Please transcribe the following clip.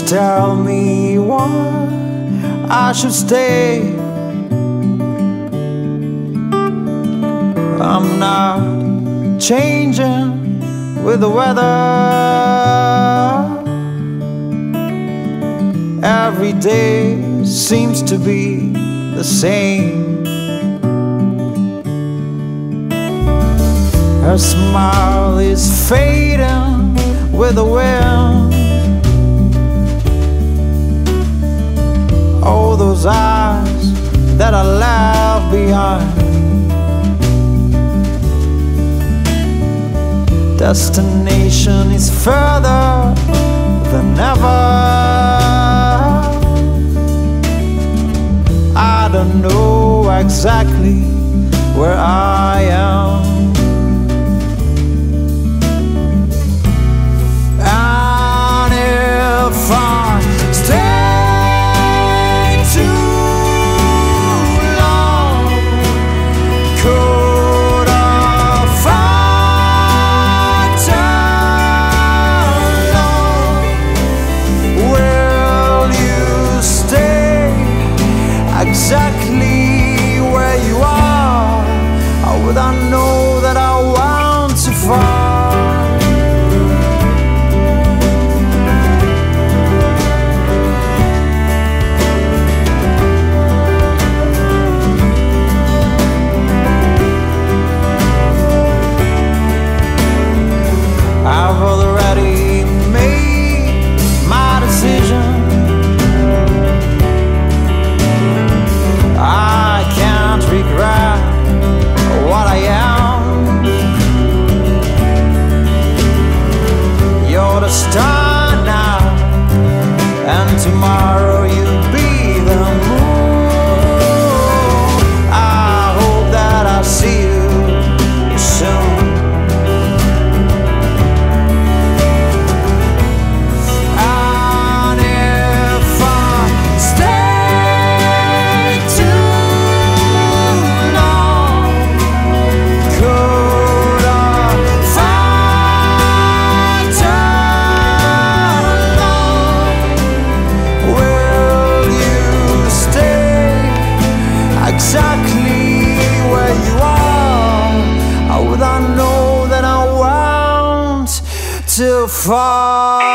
Just tell me why I should stay. I'm not changing with the weather. Every day seems to be the same. Her smile is fading with the wind. Oh, those eyes that I left behind. Destination is further than ever. I don't know exactly where I am. And if I stay too long, could I find alone? Will you stay exactly where you are? Or would I know that I want to fall? I've already made my decision. I can't regret what I am. You're the star now, and tomorrow you'll be the moon. I hope that I'll see you soon. Exactly where you are, or would I know that I want to fall?